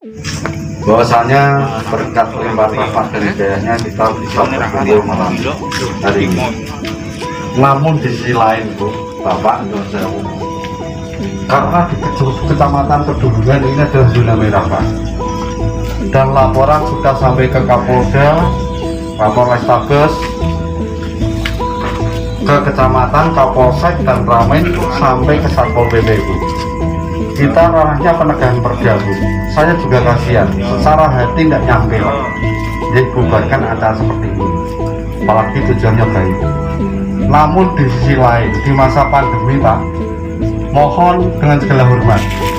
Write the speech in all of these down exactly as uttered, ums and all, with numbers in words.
Bahwasanya berkat limpah rahmat dan hidayahnya kita bisa berkumpul malam hari ini. Namun di sisi lain, Bu, Bapak, saya karena di kecamatan Kedulungan ini adalah zona merah, Pak, dan laporan sudah sampai ke Kapolda, Kapolrestabes, ke kecamatan, Kapolsek, dan Ramen, sampai ke Satpol P P, Bu. Kita ranahnya penegakan perda, Bu. Saya juga kasihan, secara hati tidak nyampe, Pak. Jadi bubarkan acara seperti ini, apalagi tujuannya baik. Namun di sisi lain, di masa pandemi, Pak, mohon dengan segala hormat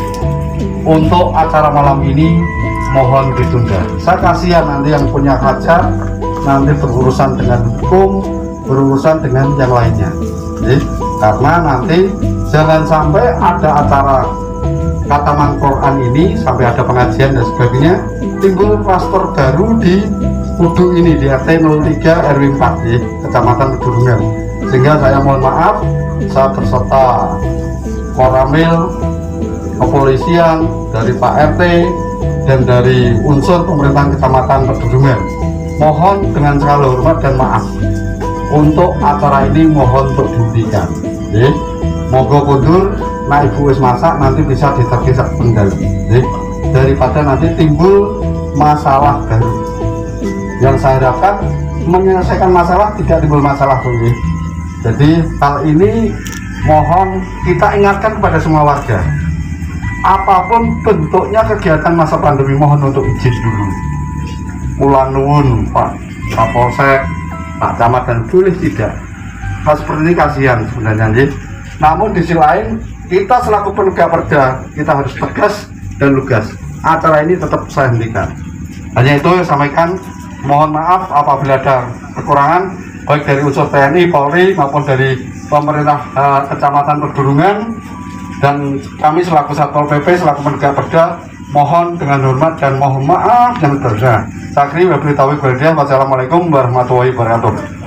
untuk acara malam ini mohon ditunda. Saya kasihan nanti yang punya hajat nanti berurusan dengan hukum, berurusan dengan yang lainnya. Jadi, karena nanti jangan sampai ada acara khataman Quran ini sampai ada pengajian dan sebagainya, timbul klaster baru di Kudu ini di R T nol tiga R W empat di Kecamatan Kedulungan. Sehingga saya mohon maaf, saya berserta Koramil, kepolisian, dari Pak R T dan dari unsur pemerintahan Kecamatan Kedulungan, mohon dengan segala hormat dan maaf untuk acara ini mohon untuk dihentikan. Jadi, moga kundur, nah ibu wis masak nanti bisa ditergisak kendali. Jadi, daripada nanti timbul masalah baru. Yang saya harapkan menyelesaikan masalah, tidak timbul masalah lagi. Jadi hal ini mohon kita ingatkan kepada semua warga, apapun bentuknya kegiatan masa pandemi mohon untuk izin dulu. Kula nuwun Pak Kapolsek, Pak Camat, dan boleh tidak. Hal seperti ini kasihan sebenarnya, nih. Namun di sisi lain kita selaku penegak perda kita harus tegas dan lugas. Acara ini tetap saya hentikan. Hanya itu yang sampaikan. Mohon maaf apabila ada kekurangan baik dari unsur T N I, Polri maupun dari pemerintah eh, Kecamatan Kedulungan, dan kami selaku Satpol P P selaku penegak perda mohon dengan hormat dan mohon maaf yang besar. Saya kira wabillahi taufiq wal hidayah. Wassalamualaikum warahmatullahi wabarakatuh.